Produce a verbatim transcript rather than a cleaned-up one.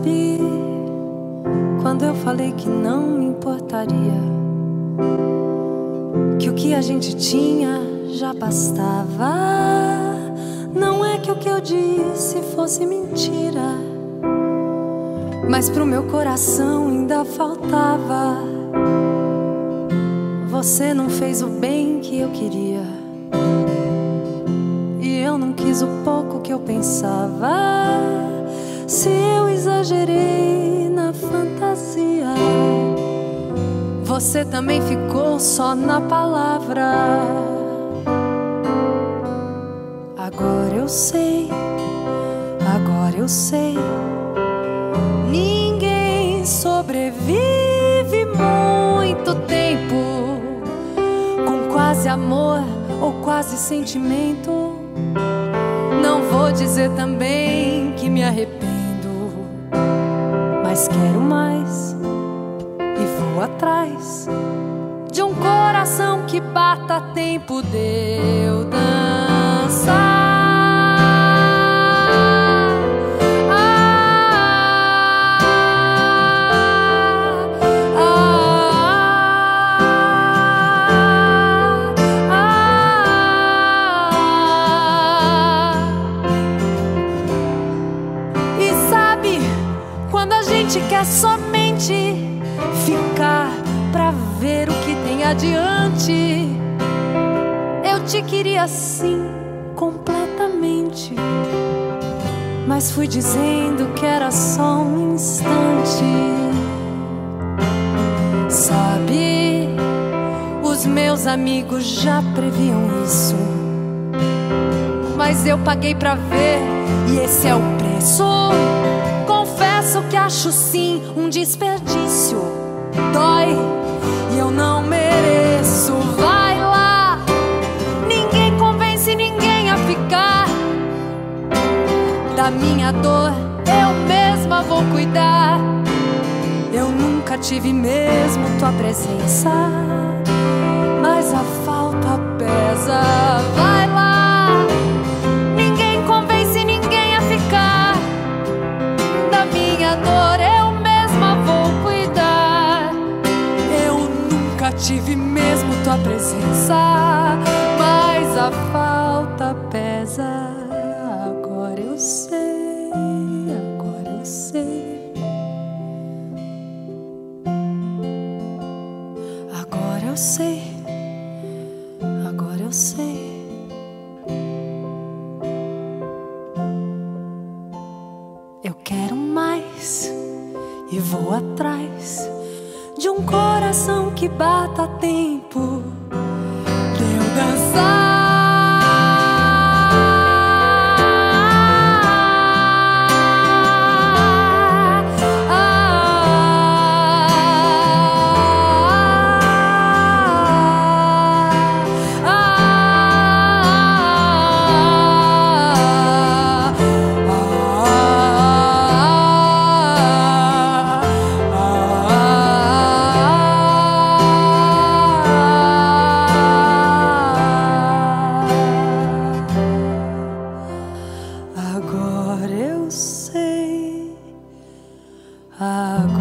Sabe, quando eu falei que não me importaria, que o que a gente tinha já bastava, não é que o que eu disse fosse mentira, mas pro meu coração ainda faltava. Você não fez o bem que eu queria, e eu não quis o pouco que eu pensava. Se eu exagerei na fantasia, você também ficou só na palavra. Agora eu sei, agora eu sei, ninguém sobrevive muito tempo com quase amor ou quase sentimento. Não vou dizer também que me arrependo, mas quero mais e vou atrás de um coração que bata a tempo de eu dançar. Quando a gente quer somente ficar pra ver o que tem adiante, eu te queria assim completamente, mas fui dizendo que era só um instante. Sabe, os meus amigos já previam isso, mas eu paguei pra ver e esse é o preço. Confesso que acho sim um desperdício, dói e eu não mereço. Vai lá, ninguém convence ninguém a ficar. Da minha dor eu mesma vou cuidar. Eu nunca tive mesmo tua presença, mas a falta pesa. Vai lá, ninguém convence ninguém a ficar. Da minha dor eu mesma vou cuidar. Eu nunca tive mesmo tua presença, mas a falta pesa. Agora eu sei, agora eu sei, agora eu sei, agora eu sei. Eu quero mais e vou atrás de um coração que bata a tempo de eu dançar. Agora eu sei, agora